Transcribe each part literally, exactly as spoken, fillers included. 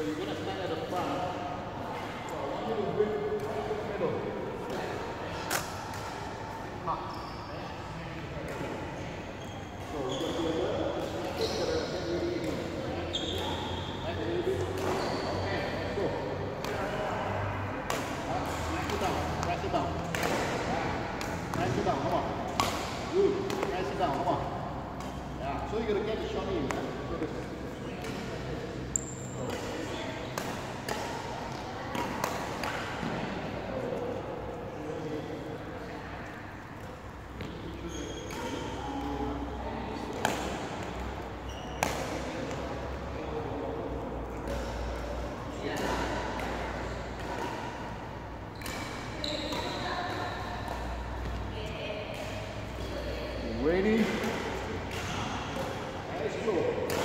you're going to stand at the front. So I want you to grip right in the middle. Ha. So we're going to do a little bit. Get really easy. Right, a little bit. Okay, let's go. Press it down. Press it down. Press it down. Come on. Good. Press it down. Come on. Yeah. So you're going to get the shot in. So this way. Ready? Let's go.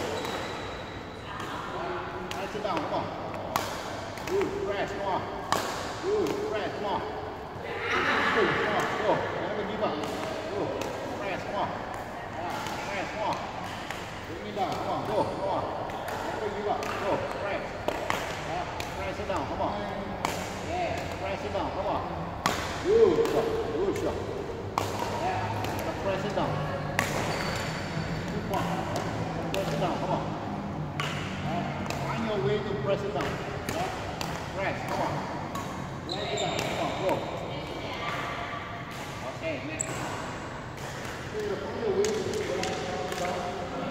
Press it down, come on. Good, press, come on. Good, press, come on. Good, come on, go. Never give up. Go, press, come on. Yeah, press, come on. Bring it down, come on, go, come on. Never give up, go, press. Yeah, press it down, come on. Yeah, press it down, come on. Good shot, good shot. Press it down. Keep on. Press it down. Come on. Uh, find your way to press it down. Uh, press. Come on. Press it down. Come on. Go. Okay. Next. So you find your way to press it down.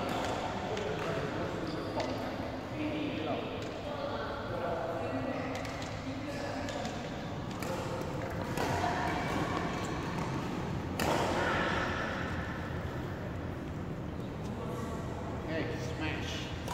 Smash.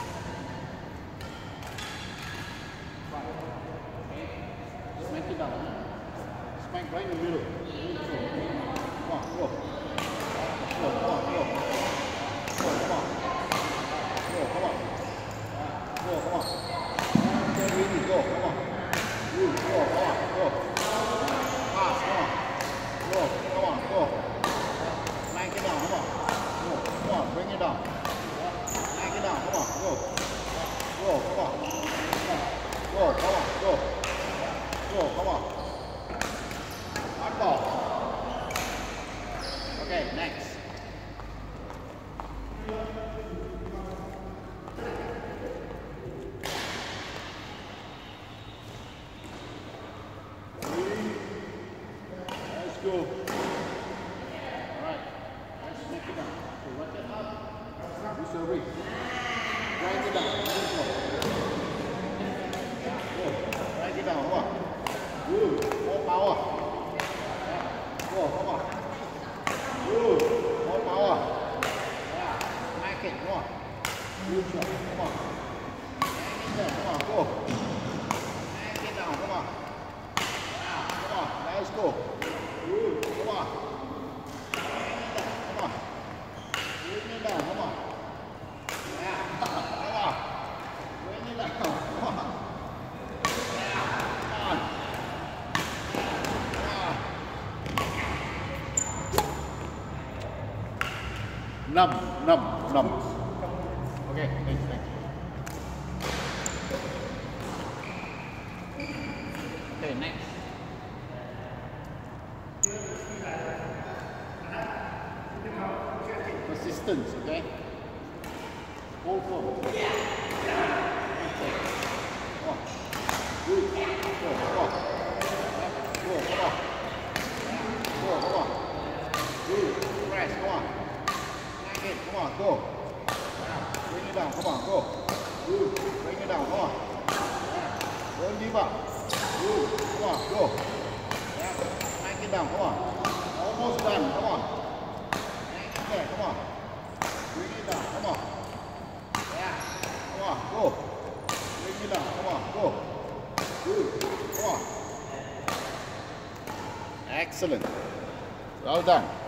Right. Okay. Smack it down. Smack right in the middle. Come on, go. Go, come on, go. Go, come on. Go, come on. Go, come on. Get ready, go, come on. Good, go, come on, go. Pass, come on. Go, come on, go. Smack it down, come on. Go, come on, bring it down. Knock it down, come on, go. Go, come on. Go, come on, go. Go, come on. Hard ball. Okay, next. Three. Let's go. Alright, let's make it down. So let it up. You survey. Drag it down. Yeah, good. Drag it down. Come on. Good. More power. Yeah. Go. Come on. Good. More power. Yeah. Smack it. Come on. Good shot. Come on. Hang it there. Come on. Go. Hang it down. Come on. Yeah. Come on. Let's go. Good. Come on. Hang it down. Come on. Bring it down. Come on. Yeah, come on. Bring it down. Come on. Yeah, come on. Yeah. Numb, numb, numb. Okay, thanks, thanks. Okay, next. Persistence, okay? Hold forward. Okay. Come on. Good. Go, come on. Go, come on. Go, come on. Good. Press, come on. Snag it, come on, go. Bring it down, come on, go. Good. Bring it down, come on. Don't give up. Good. Come on, go. Snag it down, come on. Almost done, come on. Snag it there, come on. Bring it down, come on. Yeah, come on, go. Bring it down, come on, go. Good, come on. Excellent. Well done.